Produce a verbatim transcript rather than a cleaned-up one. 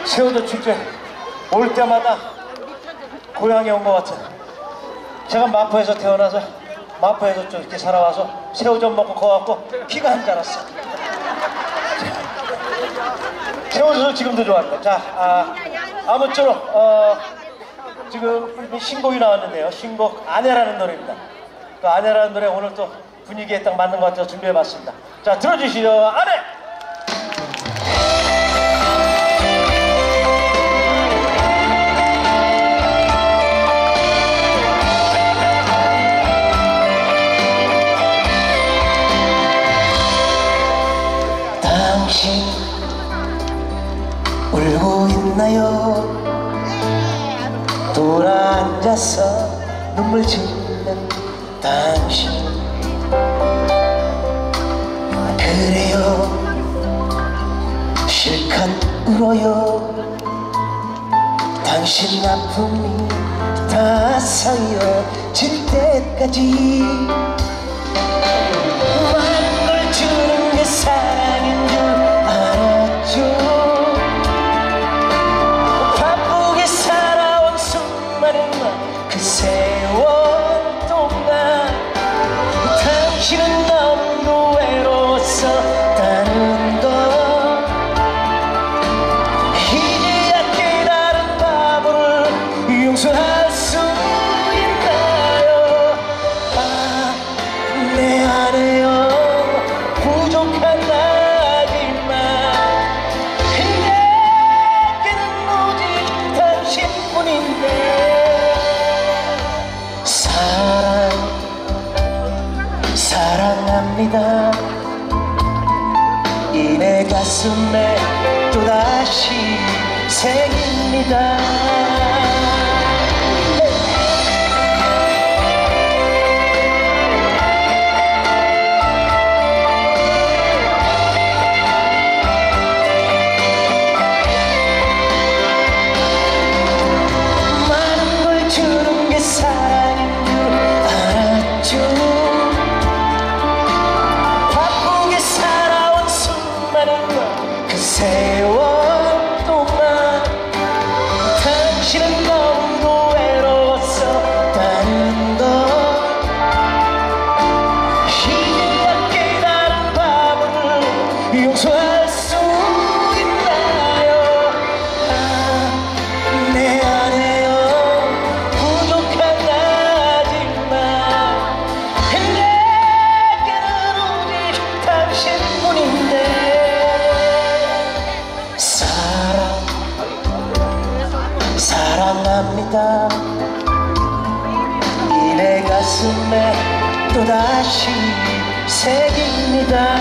새우젓 축제 올 때마다 고향에 온 것 같은. 제가 마포에서 태어나서 마포에서 좀 이렇게 살아와서 새우젓 먹고 커갖고 키가 안 자랐어. 새우젓을 지금도 좋아합니다. 자, 아, 아무쪼록 어, 지금 신곡이 나왔는데요. 신곡 아내라는 노래입니다. 그 아내라는 노래 오늘 또 분위기에 딱 맞는 것 같아서 준비해봤습니다. 자, 들어주시죠. 아내! 당신 울고 있나요? 돌아앉아서 눈물 짓는 당신. 그래요, 실컷 울어요. 당신 아픔이 다 사여질 때까지. 많은 걸 주는 게 사랑인 줄 알았죠. 바쁘게 살아온 수많은 그 세월 동안 당신은 너무도 외로웠었다는 것. 이제야 깨달은 바보를 용서할 수 있나요? 아, 내 아내여, 부족한 나지만 내게는 오직 당신뿐인데. 사랑 사랑합니다. 이 내 가슴에 또다시 새깁니다. 많은 걸 주는 게 사랑인 줄 알았죠. 바쁘게 살아온 수많은 그 세월 동안 당신은 너무도 외로웠었다는 것. 이제야 깨달은 바보를 용서할 수 있나요? 아, 내 아내여, 부족한 나지만 내게는 오직 당신뿐인데. 사랑 사랑합니다. 이 내 가슴에 또다시 새깁니다.